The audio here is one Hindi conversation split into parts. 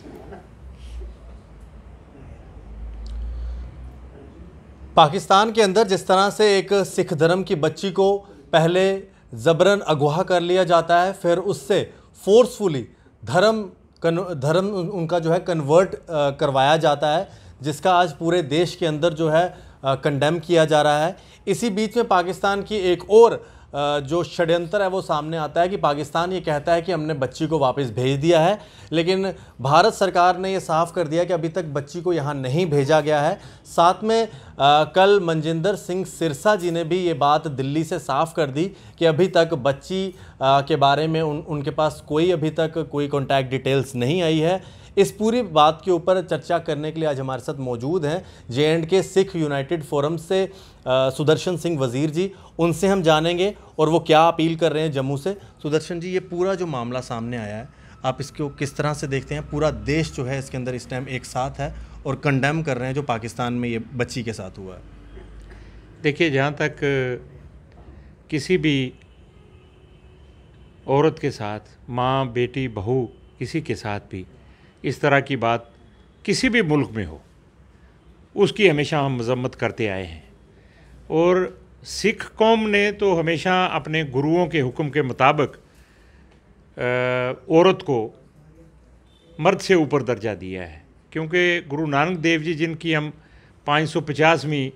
पाकिस्तान के अंदर जिस तरह से एक सिख धर्म की बच्ची को पहले ज़बरन अगवा कर लिया जाता है, फिर उससे फोर्सफुली धर्म उनका जो है कन्वर्ट करवाया जाता है, जिसका आज पूरे देश के अंदर जो है कंडेम किया जा रहा है। इसी बीच में पाकिस्तान की एक और जो षड्यंत्र है वो सामने आता है कि पाकिस्तान ये कहता है कि हमने बच्ची को वापस भेज दिया है, लेकिन भारत सरकार ने ये साफ कर दिया कि अभी तक बच्ची को यहाँ नहीं भेजा गया है। साथ में कल मनजिंदर सिंह सिरसा जी ने भी ये बात दिल्ली से साफ कर दी कि अभी तक बच्ची के बारे में उनके पास अभी तक कोई कॉन्टैक्ट डिटेल्स नहीं आई है। इस पूरी बात के ऊपर चर्चा करने के लिए आज हमारे साथ मौजूद हैं J&K सिख यूनाइटेड फोरम से सुदर्शन सिंह वज़ीर जी। उनसे हम जानेंगे और वो क्या अपील कर रहे हैं जम्मू से। सुदर्शन जी, ये पूरा जो मामला सामने आया है, आप इसको किस तरह से देखते हैं? पूरा देश जो है इसके अंदर इस टाइम एक साथ है और कंडेम कर रहे हैं जो पाकिस्तान में ये बच्ची के साथ हुआ है। देखिए, जहाँ तक किसी भी औरत के साथ, माँ, बेटी, बहू, किसी के साथ भी इस तरह की बात किसी भी मुल्क में हो, उसकी हमेशा हम मजम्मत करते आए हैं। और सिख कौम ने तो हमेशा अपने गुरुओं के हुक्म के मुताबिक औरत को मर्द से ऊपर दर्जा दिया है, क्योंकि गुरु नानक देव जी, जिनकी हम 550वीं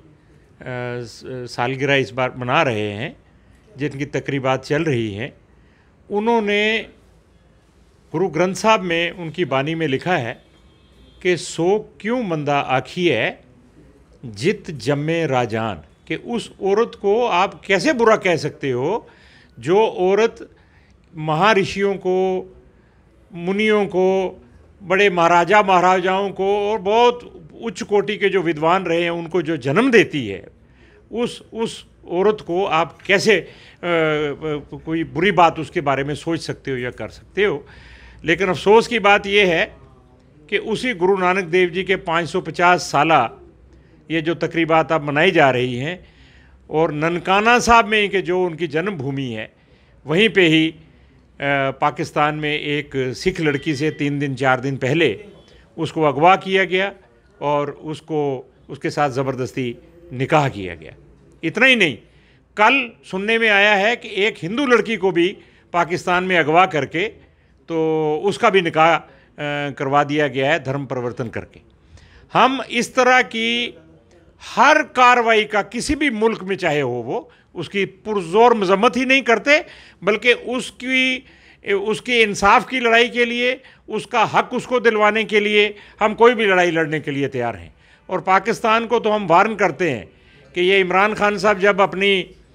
सालगिरह इस बार मना रहे हैं, जिनकी तकरीबात चल रही हैं, उन्होंने गुरु ग्रंथ साहब में उनकी बानी में लिखा है कि सो क्यों मंदा आखी है जित जम्मे राजान, कि उस औरत को आप कैसे बुरा कह सकते हो जो औरत महर्षियों को, मुनियों को, बड़े महाराजाओं को और बहुत उच्च कोटि के जो विद्वान रहे हैं उनको जो जन्म देती है, उस औरत को आप कैसे कोई बुरी बात उसके बारे में सोच सकते हो या कर सकते हो। लेकिन अफसोस की बात यह है कि उसी गुरु नानक देव जी के 550 साला ये जो तकरीबात अब मनाई जा रही हैं, और ननकाना साहब में कि जो उनकी जन्मभूमि है, वहीं पे ही पाकिस्तान में एक सिख लड़की से 3 दिन 4 दिन पहले उसको अगवा किया गया और उसके साथ ज़बरदस्ती निकाह किया गया। इतना ही नहीं, कल सुनने में आया है कि एक हिंदू लड़की को भी पाकिस्तान में अगवा करके तो उसका भी निकाह करवा दिया गया है धर्म परिवर्तन करके। हम इस तरह की हर कार्रवाई का किसी भी मुल्क में चाहे हो वो, उसकी पुरजोर मजम्मत ही नहीं करते, बल्कि उसकी इंसाफ की लड़ाई के लिए, उसका हक उसको दिलवाने के लिए हम कोई भी लड़ाई लड़ने के लिए तैयार हैं। और पाकिस्तान को तो हम वार्न करते हैं कि ये इमरान खान साहब जब अपनी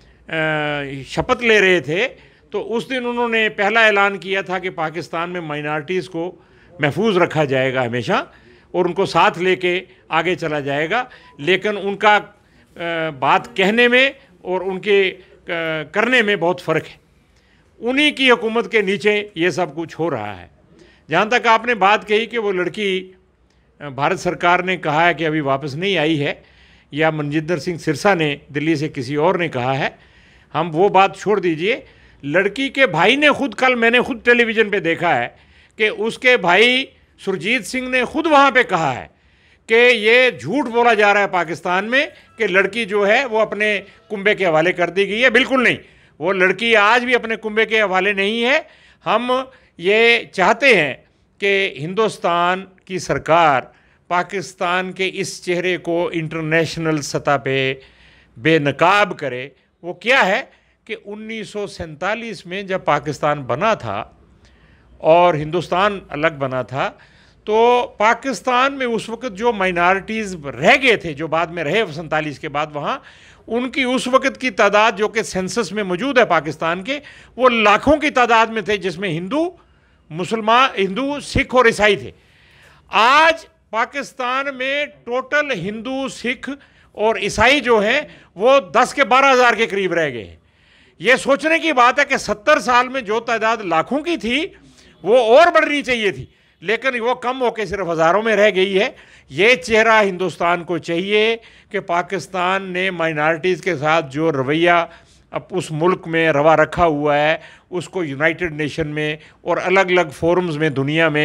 शपथ ले रहे थे तो उस दिन उन्होंने पहला ऐलान किया था कि पाकिस्तान में माइनॉरिटीज़ को महफूज रखा जाएगा हमेशा और उनको साथ लेके आगे चला जाएगा। लेकिन उनका बात कहने में और उनके करने में बहुत फ़र्क है। उन्हीं की हुकूमत के नीचे ये सब कुछ हो रहा है। जहाँ तक आपने बात कही कि वो लड़की भारत सरकार ने कहा है कि अभी वापस नहीं आई है, या मनजिंदर सिंह सिरसा ने दिल्ली से किसी और ने कहा है, हम वो बात छोड़ दीजिए। लड़की के भाई ने खुद, कल मैंने खुद टेलीविज़न पे देखा है कि उसके भाई सुरजीत सिंह ने खुद वहाँ पे कहा है कि ये झूठ बोला जा रहा है पाकिस्तान में कि लड़की जो है वो अपने कुंबे के हवाले कर दी गई है। बिल्कुल नहीं, वो लड़की आज भी अपने कुंबे के हवाले नहीं है। हम ये चाहते हैं कि हिंदुस्तान की सरकार पाकिस्तान के इस चेहरे को इंटरनेशनल सतह पे बेनकाब करे। वो क्या है कि 1947 में जब पाकिस्तान बना था और हिंदुस्तान अलग बना था, तो पाकिस्तान में उस वक़्त जो माइनॉरिटीज़ रह गए थे, जो बाद में रहे 47 के बाद वहाँ, उनकी उस वक़्त की तादाद जो कि सेंसस में मौजूद है पाकिस्तान के, वो लाखों की तादाद में थे, जिसमें हिंदू, मुसलमान, हिंदू, सिख और ईसाई थे। आज पाकिस्तान में टोटल हिंदू, सिख और ईसाई जो हैं वो 10 के 12 हज़ार के करीब रह गए हैं। ये सोचने की बात है कि 70 साल में जो तादाद लाखों की थी वो और बढ़नी चाहिए थी, लेकिन वो कम होकर सिर्फ हज़ारों में रह गई है। ये चेहरा हिंदुस्तान को चाहिए कि पाकिस्तान ने माइनॉरिटीज़ के साथ जो रवैया अब उस मुल्क में रवा रखा हुआ है, उसको यूनाइटेड नेशन में और अलग अलग फोरम्स में दुनिया में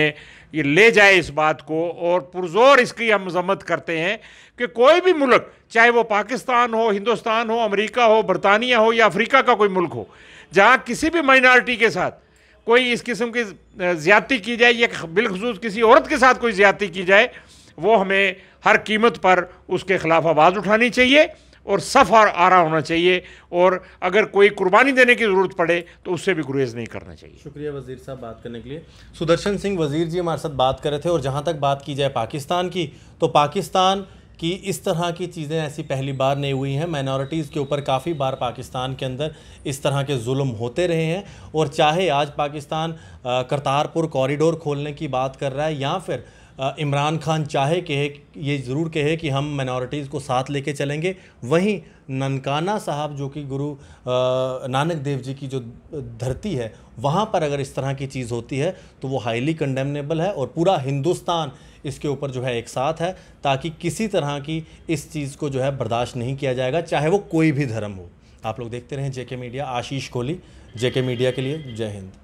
ये ले जाए इस बात को, और पुरजोर इसकी हम मजम्मत करते हैं कि कोई भी मुल्क, चाहे वो पाकिस्तान हो, हिंदुस्तान हो, अमेरिका हो, बरतानिया हो या अफ्रीका का कोई मुल्क हो, जहाँ किसी भी माइनॉरिटी के साथ कोई इस किस्म की ज़्यादती की जाए या बिलखसूस किसी औरत के साथ कोई ज़्यादती की जाए, वो हमें हर कीमत पर उसके ख़िलाफ़ आवाज़ उठानी चाहिए और सफ़ और आरा होना चाहिए, और अगर कोई कुर्बानी देने की ज़रूरत पड़े तो उससे भी गुरेज नहीं करना चाहिए। शुक्रिया वज़ीर साहब बात करने के लिए। सुदर्शन सिंह वज़ीर जी हमारे साथ बात कर रहे थे। और जहाँ तक बात की जाए पाकिस्तान की, तो पाकिस्तान की इस तरह की चीज़ें ऐसी पहली बार नहीं हुई हैं। माइनॉरिटीज़ के ऊपर काफ़ी बार पाकिस्तान के अंदर इस तरह के जुल्म होते रहे हैं, और चाहे आज पाकिस्तान करतारपुर कॉरिडोर खोलने की बात कर रहा है या फिर इमरान खान चाहे कहे, ये ज़रूर कहे कि हम माइनॉरिटीज़ को साथ लेके चलेंगे, वहीं ननकाना साहब जो कि गुरु नानक देव जी की जो धरती है, वहाँ पर अगर इस तरह की चीज़ होती है तो वो हाईली कंडेमनेबल है, और पूरा हिंदुस्तान इसके ऊपर जो है एक साथ है, ताकि किसी तरह की इस चीज़ को जो है बर्दाश्त नहीं किया जाएगा, चाहे वो कोई भी धर्म हो। आप लोग देखते रहें JK media. Ashish Kohli, JK media के लिए, जय हिंद।